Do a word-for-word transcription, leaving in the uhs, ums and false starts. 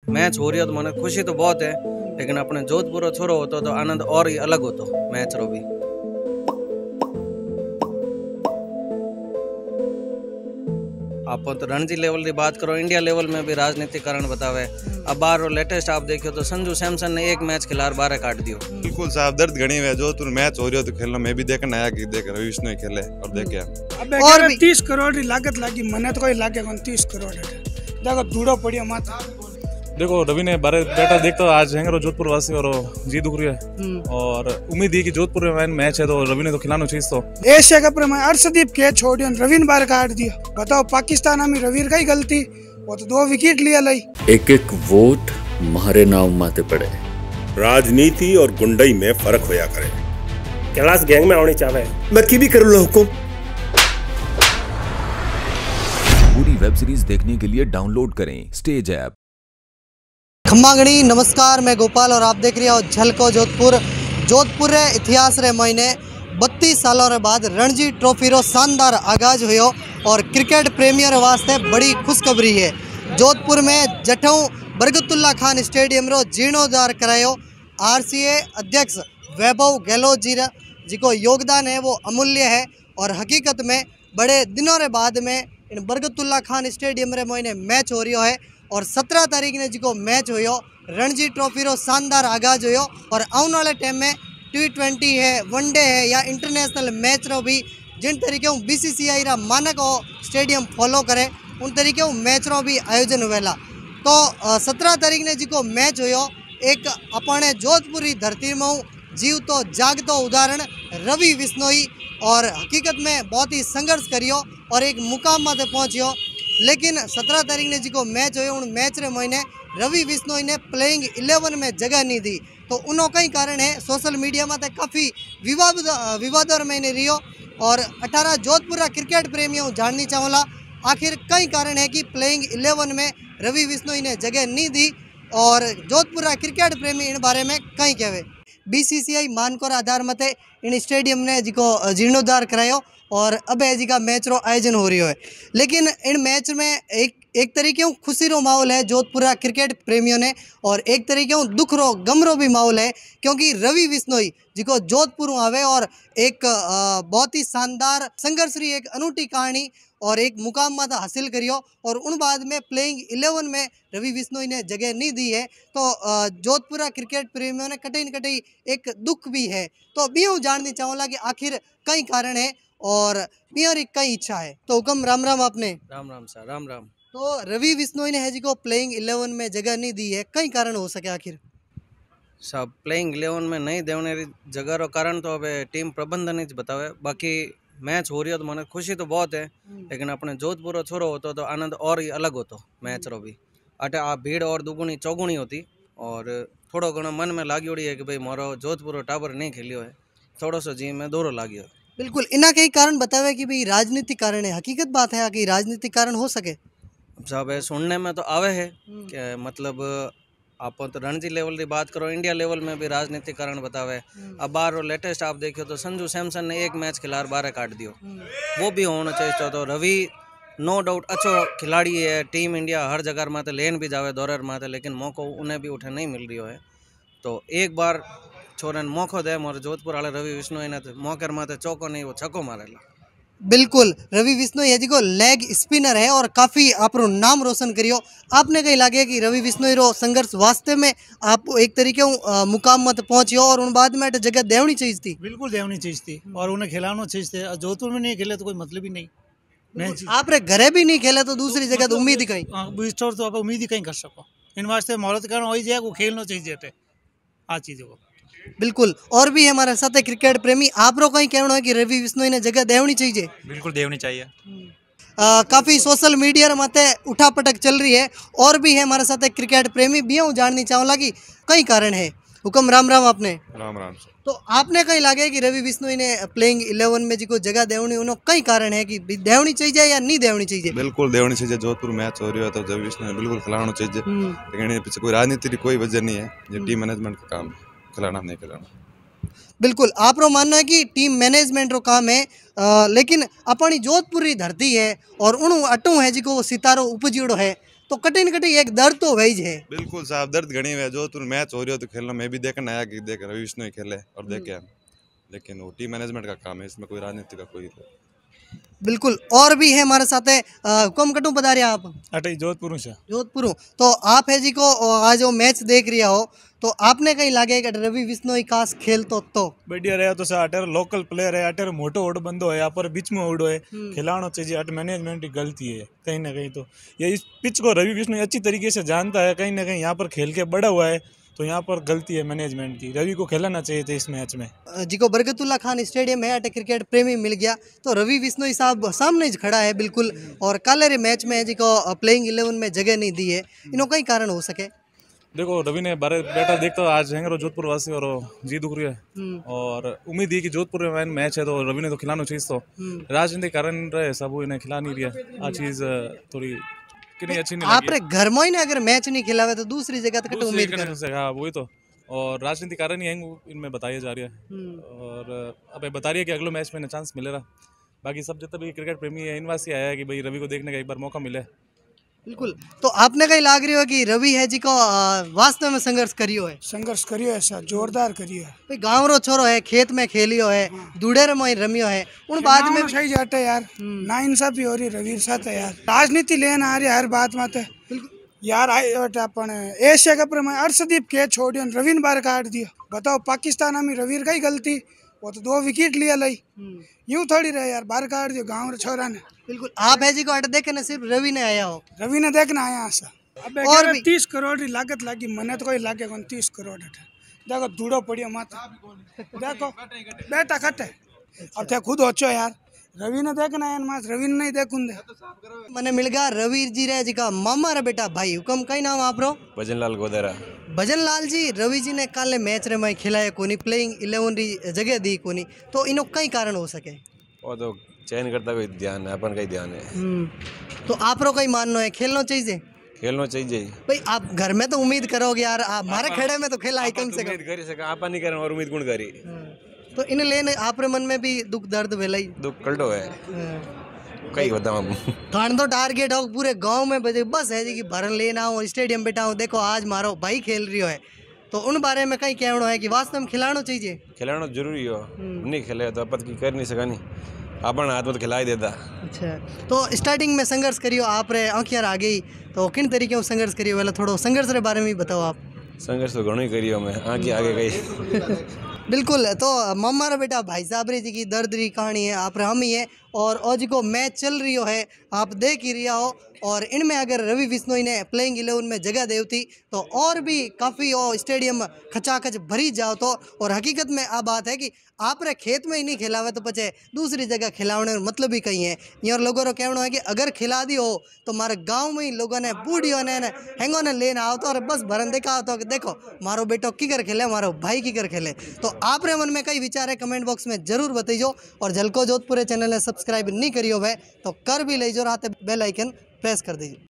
Match हो रही हो तो मैंने खुशी तो बहुत है, लेकिन अपने जोधपुर रो छोरो होतो तो आनंद और ही अलग होतो मैच रो भी। आप तो रणजी लेवल की बात करो, इंडिया लेवल में भी राजनीतिक कारण बतावे। अब बार लेटेस्ट आप देखियो तो संजू सैमसन ने एक मैच खिलार बारह काट दियो। बिल्कुल साहब, दर्द घनी है। जोधपुर मैच हो रही हो तो खेलना मैं भी देखना आया कि देख रवि विष्णु खेले और देखे। अबे और तीस करोड़ की लागत लगी, मने तो कोई लागे कौन तीस करोड़ है। देखो धूड़ो पड़ियो माथा। देखो रवि ने बारे बेटा देखता आज हैंगे जोधपुर वासी और जी दुख रही है और उम्मीद है कि जोधपुर में मैच है तो रवि ने तो खिलाना चाहिए। तो एशिया कप में अर्शदीप के छोड़ियो रवि ने बाहर काट दिया। बताओ पाकिस्तान में रवि का ही गलती, वो तो दो विकेट लिया लाई। एक एक वोट मारे नाम माते पड़े। राजनीति और गुंडई में फर्क होया करे। कैलाश गैंग में आने चाहे मैं की भी करूँ हुकुम। पूरी वेब सीरीज देखने के लिए डाउनलोड करें स्टेज ऐप। खम्मागणी नमस्कार, मैं गोपाल और आप देख रहे हो झलको जोधपुर। जोधपुर रे इतिहास रे महीने बत्तीस सालों रे बाद रणजी ट्रॉफी रो शानदार आगाज हुयो और क्रिकेट प्रेमियर वास्ते बड़ी खुशखबरी है। जोधपुर में जठों बरगतुल्ला खान स्टेडियम रो जीर्णोद्धार करायो। आरसीए अध्यक्ष वैभव गहलोत जी रा जिको योगदान है वो अमूल्य है और हकीकत में बड़े दिनों रे बाद में इन बरगतुल्ला खान स्टेडियम रे महीने मैच हो रही है और सत्रह तारीख ने जो मैच हो रणजी ट्रॉफी रो शानदार आगाज हो और आने वाले टाइम में टी ट्वेंटी है, वनडे है या इंटरनेशनल मैच रो भी जिन तरीके बीसीसीआई रा मानक हो स्टेडियम फॉलो करे उन तरीके मैच रो भी आयोजन हुएला। तो सत्रह तारीख ने जो मैच हो एक अपने जोधपुरी धरती में जीव तो जागतो उदाहरण रवि विश्नोई और हकीकत में बहुत ही संघर्ष करियो और एक मुकाम में पहुँचियो। लेकिन सत्रह तारीख ने जो मैच हो उन मैच रे महीने रवि विश्नोई ने प्लेइंग इलेवन में जगह नहीं दी। तो उनो कई कारण है सोशल मीडिया में तो काफ़ी विवाद विवादों में रहियो और अठारह जोधपुर क्रिकेट प्रेमियों जाननी चाहूँगा आखिर कई कारण है कि प्लेइंग इलेवन में रवि विश्नोई ने जगह नहीं दी और जोधपुर क्रिकेट प्रेमी इन बारे में कई कहे। बीसीसीआई मानकोर आधार मते इन स्टेडियम ने जिको जीर्णोद्धार करायो और अब जी का मैच रो आयोजन हो रही है। लेकिन इन मैच में एक एक तरीके खुशी रो माहौल है जोधपुर क्रिकेट प्रेमियों ने और एक तरीके दुख रो गम रो भी माहौल है क्योंकि रवि विश्नोई जिको जोधपुर आवे और एक बहुत ही शानदार संघर्ष रही एक अनूठी कहानी और एक मुकाम माता हासिल करियो और उन बाद में प्लेइंग इलेवन में रवि विश्नोई ने जगह नहीं दी है। तो जोधपुर क्रिकेट प्रेमियों ने कटई न कटई एक दुख भी है। तो भी हूँ जाननी चाहूँगा कि आखिर कई कारण है और मेरी कई इच्छा है। तो हुक्म राम राम आपने। राम राम सर, राम राम। तो रवि विश्नोई ने है जी को प्लेइंग इलेवन में जगह नहीं दी है, कई कारण हो सके आखिर? सब प्लेइंग इलेवन में नहीं देने जगह रो कारण तो अब टीम प्रबंधन ही बतावे। बाकी मैच हो रही हो तो मैंने खुशी तो बहुत है, लेकिन अपने जोधपुर रो छोरो होतो तो आनंद और ही अलग होतो मैच रो भी। अटे आ भीड़ और दुगुनी चौगुनी होती और थोड़ो घणो मन में लागी है कि भाई मोरो जोधपुर टाबर नहीं खेलियो है, थोड़ो सो जी में दोरो लागियो। बिल्कुल, इना कई कारण बतावे कि भाई राजनीतिक कारण है, हकीकत बात है कि राजनीतिक कारण हो सके। सब सुनने में तो आवे है कि मतलब आप तो रणजी लेवल की बात करो, इंडिया लेवल में भी राजनीतिक कारण बतावे। अब बार लेटेस्ट आप देखियो तो संजू सैमसन ने एक मैच खिलार बारह काट दियो, वो भी होना चाहिए। तो रवि नो डाउट अच्छो खिलाड़ी है, टीम इंडिया हर जगह माते लेन भी जावे दौरे माते, लेकिन मौको उन्हें भी उठे नहीं मिल रही है। तो एक बार छोरे मौको दे मोर जोधपुर वाले रवि विश्नोई ने मौके माते चौको नहीं वो छक्को मारेला। बिल्कुल, रवि विश्नोई है जी को लेग स्पिनर है और काफ़ी आप नाम रोशन करियो। आपने कहीं लगे कि रवि विश्नोई रो संघर्ष वास्ते में आप एक तरीके मुकाम मत पहुंचियो और उन बाद में जगह देवनी चाहिए थी। बिल्कुल देवनी चाहिए थी और उन्हें खिलाना चाहिए थे। जोधपुर में नहीं खेले तो कोई मतलब ही नहीं। आप रे घरे भी नहीं खेले तो दूसरी जगह तो उम्मीद ही कहीं तो आप उम्मीद ही कहीं कर सको। इन वास्ते मोहरत करना हो जाए वो खेलना चाहिए आ चीज़ों को। बिल्कुल, और भी हमारे साथ है क्रिकेट प्रेमी। आप रो कहीं कहना है कि रवि विश्नोई ने जगह देवनी चाहिए? बिल्कुल देवनी चाहिए। आ, काफ़ी सोशल मीडिया मते उठा पटक चल रही है और भी है हमारे साथ है क्रिकेट प्रेमी भी हूँ जाननी चाहूँगा कि कई कारण है। हुक्म राम राम आपने। राम राम। तो आपने कहीं लगे कि रवि विश्नोई ने प्लेइंग इलेवन में जो जगह देवनी उन्होंने कई कारण है कि देवनी चाहिए या नहीं देवनी चाहिए? बिल्कुल देवनी चाहिए। जोधपुर मैच हो रही है तो रवि विश्नोई विल्कुल खिलाना चाहिए, लेकिन पीछे कोई राजनीति की कोई वजह नहीं है, ये टीम मैनेजमेंट का काम है, खिलाना नहीं खिलाना। बिल्कुल, आप रो मानना है कि टीम मैनेजमेंट रो काम है, आ, लेकिन अपनी जोधपुरी धरती है और उन अटू है जी को सितारो उपजीड़ो है। तो कठिन कठिन एक दर्द तो वही है। बिल्कुल साहब, दर्द घनी हुआ है। जोधपुर मैच हो रही हो तो खेलना, मैं भी देखना आया कि देख रवि विष्णु ही खेले और देखे हम, लेकिन वो टीम मैनेजमेंट का काम है, इसमें कोई राजनीति का कोई। बिल्कुल, और भी है हमारे साथ है। कम कटू बता रहे आप अटे जोधपुर से जोधपुर तो आप है जी को आज वो मैच देख रिया हो तो आपने कहीं लागे कि रवि विष्णु खास खेल तो तो बढ़िया रहा तो सर अटर लोकल प्लेयर है, अटर मोटो ओड बंदो है, यहाँ पर बीच में ओडो है, खिलाना चाहिए। अट मैनेजमेंट की गलती है कहीं ना कहीं। तो ये इस पिच को रवि विष्णु अच्छी तरीके से जानता है, कहीं ना कहीं यहाँ पर खेल के बड़ा हुआ है, तो यहाँ पर गलती है मैनेजमेंट की। रवि को खेलना चाहिए था इस मैच में। जी को बरकतुल्ला खान स्टेडियम है, अटे क्रिकेट प्रेमी मिल गया तो रवि विष्णु साहब सामने ही खड़ा है बिल्कुल, और काले मैच में जी को प्लेइंग इलेवन में जगह नहीं दी है, इनो कई कारण हो सके। देखो रवि ने बारह बेटा देखता हूँ आज हैंगे जोधपुर वासी और जी दुख रही है, और उम्मीद है कि जोधपुर में मैच है तो रवि ने तो खिलाना चाहिए। तो राजनीतिक कारण रहे सब इन्हें खिला नहीं रहा, आ चीज थोड़ी कि नहीं अच्छी नहीं लगी। आप घर में ही ना अगर मैच नहीं खिलावे तो दूसरी जगह तक उम्मीद कर सकते। हाँ वही तो, और राजनीतिक कारण ही इनमें बताया जा रहा है, और अब बता रही है कि अगले मैच में चांस मिलेगा। बाकी सब जितना भी क्रिकेट प्रेमी है इनवास ही आया है कि भाई रवि को देखने का एक बार मौका मिले। बिल्कुल, तो आपने कहीं लाग रही हो कि रवि है जी को वास्तव में संघर्ष करियो है? संघर्ष करियो है सर, जोरदार करियो है भाई। गाँव रो छोरो है, खेत में खेलियो है, दूड़े में रमियो है, उन बाद में सही जाटे यार, ना इंसाफी हो रही रवि साथ है यार, राजनीति लेना आ रही हर बात में यार। अपन एशिया कप में अर्शदीप के छोड़ियो, रवि ने बाहर काट दियो। बताओ पाकिस्तान में रवि का ही गलती, वो तो दो विकेट लिया लाई, यूं थोड़ी रहे यार, बाहर काट दियो गाँव छोरा ने। बिल्कुल, आप है जी को अट देखे ना सिर्फ रवि ने आया हो, रवि ने देखना आया सा। अब और भी तीस करोड़ की लागत लगी, मने तो कोई लागे कौन तीस करोड़। देखो धूड़ो पड़ियो माता, देखो बेटा खटे, अब थे खुद होचो यार, रवि ने देखना है मास, रवि ने नहीं देखूं दे। मने मिल गया रवि जी रे जी का मामा रे बेटा भाई, हुकम कई नाम आप रो? भजनलाल गोदेरा। भजनलाल जी, रवि जी ने काले मैच रे में खिलाया कोनी, प्लेइंग इलेवन री जगह दी कोनी, तो इनो कई कारण हो सके? वो तो चयन करता हुए ध्यान है, अपन का ही ध्यान है। तो आप रो कई मानना है खेलना चाहिए? खेलना चाहिए भाई। आप घर में तो उम्मीद करोगे यार, हमारे खेड़े में तो खेला है कम से कम। उम्मीद कर सका आपन नहीं करें और उम्मीद कौन करी। तो इन लेने आप रे मन में भी दुख दर्द वेलाई दुख कल्टो है कई होता हम खान तो टारगेट हो पूरे गांव में बजे बस है जी कि भरन लेना हो, स्टेडियम बैठा हो, देखो आज मारो भाई खेल रही हो है, तो उन बारे में कहीं कहना है कि वास्तव में खिलाना चाहिए? खिलाना जरूरी हो, नहीं खेले तो अपन की कर नहीं सका, नहीं अपन हाथ में तो खिला ही देता। अच्छा, तो स्टार्टिंग में संघर्ष करियो, आप रे आंखियार आ गई तो किन तरीके से संघर्ष करियो, वाला थोड़ा संघर्ष के बारे में बताओ आप। संघर्ष तो घणो ही करियो, मैं आगे आगे गई। बिल्कुल, तो मम्मा रे बेटा भाई साहब रे जी की दर्द री कहानी है, आप हम ही है, और आज को मैच चल रही हो है आप देख ही रिया हो, और इनमें अगर रवि विष्णु ने प्लेइंग इलेवन में जगह देवती तो और भी काफ़ी और स्टेडियम खचाखच भरी जाओ तो। और हकीकत में आ बात है कि आप रे खेत में ही नहीं खिलावे तो पचे दूसरी जगह खिलाने मतलब ही कहीं है। यहाँ लोगों को कहना है कि अगर खिला दी हो तो हमारे गांव में ही लोगों ने बूढ़ियों ने हैंगों ने लेना हो तो और बस भरन देखा हो तो कि देखो मारो बेटो की कर खेले, मारो भाई की कर खेले। तो आप रे मन में कई विचार है कमेंट बॉक्स में जरूर बताइयो, और झलको जोधपुर चैनल ने सब्सक्राइब नहीं करियो भाई तो कर भी लीजिए, और आते बेल आइकन प्रेस कर दीजिए।